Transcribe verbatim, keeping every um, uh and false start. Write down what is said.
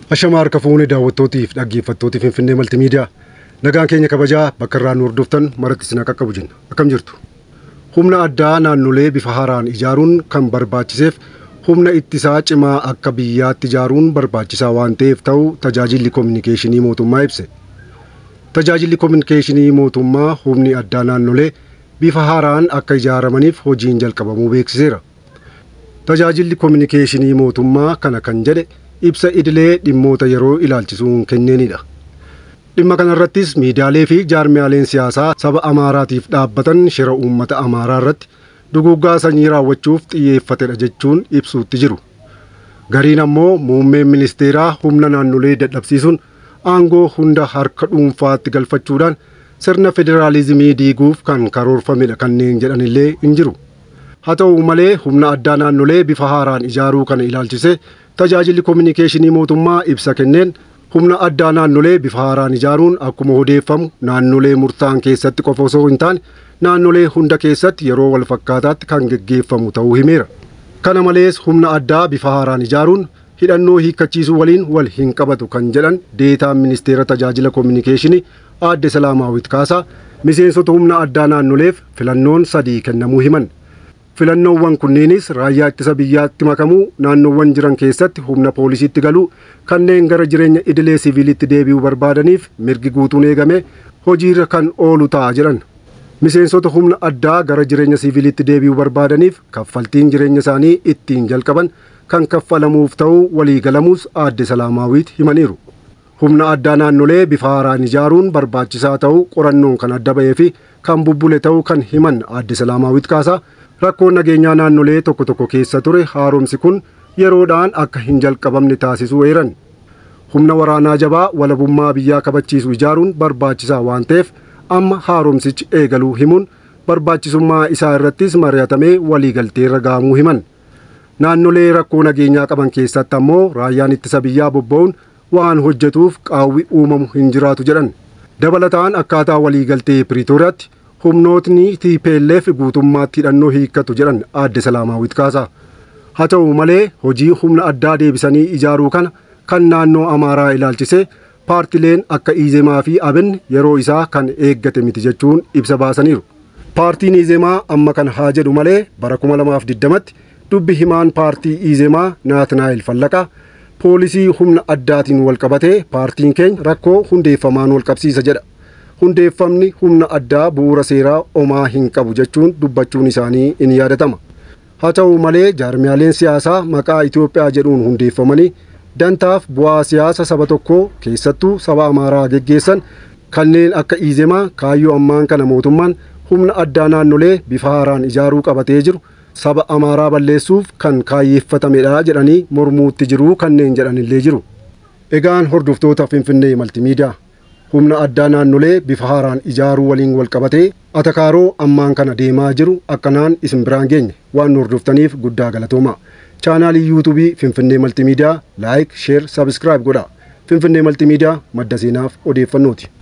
Ashama harka fuunee daawwattootiif dhaggeeffattootiif Finfinnee Maltiimiidiyaa nagaan keenya kabajaa bakka irraa nu hordoftan maratti isin qaqqabu jenna. Akkam jirtu? Humna addaa naannolee bifa haaraan ijaaruun kan barbaachiseef humna ittisaa cimaa akka biyyaatti ijaaruun barbaachisaa waan ta'eef ta'u tajaajilli kominikeeshinii mootummaa ibse. Tajaajilli kominikeeshinii mootummaa humni addaa naannolee bifa haaraan akka ijaaramaniif hojiin jalqabamuu beeksiseera. Tajaajilli kominikeeshinii mootummaa kana kan jedhe ibsa idilee dhimmoota yeroo ilaalchisuun kenneenidha. Dhimma kanarrattis miidiyaalee fi jaarmiyaaleen siyaasaa saba Amaaraatiif dhaabbatan shira uummata Amaaraa irratti duguggaa sanyii raawwachuuf xiyyeeffatedha jechuun ibsuutti jiru. Gariin ammoo muummeen ministeeraa humna naannolee dadhabsiisuun aangoo hunda harka dhuunfaatti galfachuudhaan sirna federaalizimii diiguuf kan karoorfamedha kanneen jedhanillee hin jiru. Haa ta'u malee humna addaa naannolee bifa haaraan ijaaruu kana ilaalchise tajaajilli kominikeeshinii mootummaa ibsa kenneen humna addaa naannolee bifa haaraan ijaaruun akkuma odeeffamu naannolee murtaa'an keessatti qofa osoo hin taane naannolee hunda keessatti yeroo wal fakkaataatti kan geggeeffamu ta'uu himeera. Kana malees humna addaa bifa haaraan ijaaruun hidhannoo hiikkachiisuu waliin wal hin qabatu kan jedhan deetaan ministeera tajaajila kominikeeshinii aadde Salaamaawit Kaasaa miseensota humna addaa naannoleef filannoon sadii kennamuu himan. Filannoowwan kunneenis raayyaa ittisa biyyaatti makamuu, naannoowwan jiran keessatti humna poolisiitti galuu, kanneen gara jireenya idilee siviilitti deebi'uu barbaadaniif mirgi guutuun eegame hojiirra kan oolu ta'a jedhan. Miseensota humna addaa gara jireenya siviilitti deebi'uu barbaadaniif kaffaltiin jireenya isaanii ittiin jalqaban kan kaffalamuuf ta'uu walii galamuus aadde Salaamaawit himaniiru. Humna addaa naannolee bifa haaraan ijaaruun barbaachisaa ta'uu qorannoon kan adda ba'ee fi kan bubbule ta'uu kan himan aadde Salaamaawit Kaasaa rakkoon nageenyaa naannolee tokko tokko keessa ture haaromsi kun yeroodhaan akka hin jalqabamne taasisuu eeran. Humna waraanaa jabaa walabummaa biyyaa kabachiisu ijaaruun barbaachisaa waan ta'eef amma haaromsichi eegaluu himuun barbaachisummaa isaa irrattis mari'atamee waliigalteerra gahamuu himan. Naannolee rakkoo nageenyaa qaban keessatti ammoo raayyaan ittisa biyyaa bobba'uun waan hojjetuuf qaawwi uumamu hin jiraatu jedhan. Dabalataan akkaataa waliigaltee Piriitooriyaatti humnootni T P L F guutummaatti hidhannoo hiikkatu jedhan aadde Salaamaawit Kaasaa. Haa ta'u malee hojii humna addaa deebisanii ijaaruu kana kan naannoo Amaaraa ilaalchise paartileen akka Izemaa fi Abin yeroo isaa kan eeggate miti jechuun ibsa baasaniiru. Paartiin Izemaa amma kan haa jedhu malee bara kuma lamaaf digdamatti dubbi himaan paartii Izemaa Naatnaayil Fallaqaa poolisii humna addaatiin wal qabatee paartiin keenya rakkoo hundeeffamaan wal qabsiisa jedha. Hundeeffamni humna addaa bu'uura seeraa omaa hin qabu jechuun dubbachuun isaanii in yaadatama. Haa ta'u malee jaarmiyaaleen siyaasaa maqaa Itoophiyaa jedhuun hundeeffamanii dantaaf bu'aa siyaasa saba tokkoo keessattuu saba Amaaraa geggeessan kanneen akka Izemaa kaayyoo ammaan kana mootummaan humna addaa naannolee bifa haaraan ijaaruu qabatee jiru saba Amaaraa balleessuuf kan kaayyeeffatamedha jedhanii mormuutti jiru kanneen jedhanillee jiru. Egaan hordoftoota Finfinnee Maltiimiidiyaa humna addaa naannolee bifa haaraan ijaaruu waliin wal qabatee atakaaroo ammaan kana deemaa jiru akkanaan isin biraan geenye waan nu hordoftaniif guddaa galatoomaa. Chaanaalii yuutuubii Finfinnee Maltiimiidiyaa laayik, sheer, sabiskiraayib godhaa. Finfinnee Maltiimiidiyaa madda seenaaf odeeffannooti.